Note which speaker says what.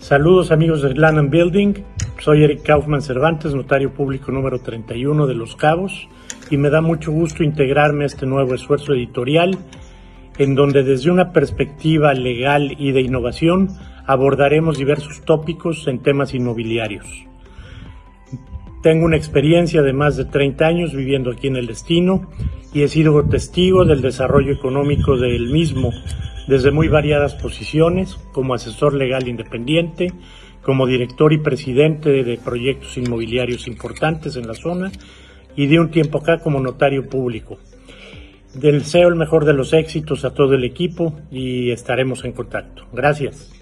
Speaker 1: Saludos amigos de Land & Building, soy Eric Kaufman Cervantes, notario público número 31 de Los Cabos, y me da mucho gusto integrarme a este nuevo esfuerzo editorial, en donde desde una perspectiva legal y de innovación abordaremos diversos tópicos en temas inmobiliarios. Tengo una experiencia de más de 30 años viviendo aquí en el destino y he sido testigo del desarrollo económico del mismo desde muy variadas posiciones, como asesor legal independiente, como director y presidente de proyectos inmobiliarios importantes en la zona y de un tiempo acá como notario público. Deseo el mejor de los éxitos a todo el equipo y estaremos en contacto. Gracias.